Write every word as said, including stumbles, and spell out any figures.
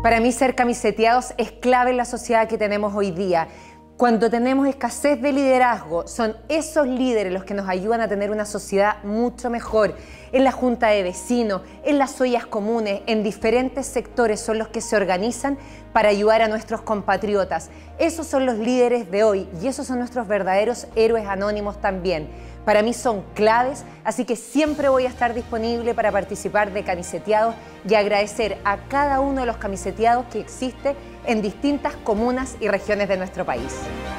Para mí ser camiseteados es clave en la sociedad que tenemos hoy día. Cuando tenemos escasez de liderazgo, son esos líderes los que nos ayudan a tener una sociedad mucho mejor. En la junta de vecinos, en las ollas comunes, en diferentes sectores son los que se organizan para ayudar a nuestros compatriotas. Esos son los líderes de hoy y esos son nuestros verdaderos héroes anónimos también. Para mí son claves, así que siempre voy a estar disponible para participar de camiseteados y agradecer a cada uno de los camiseteados que existe en distintas comunas y regiones de nuestro país.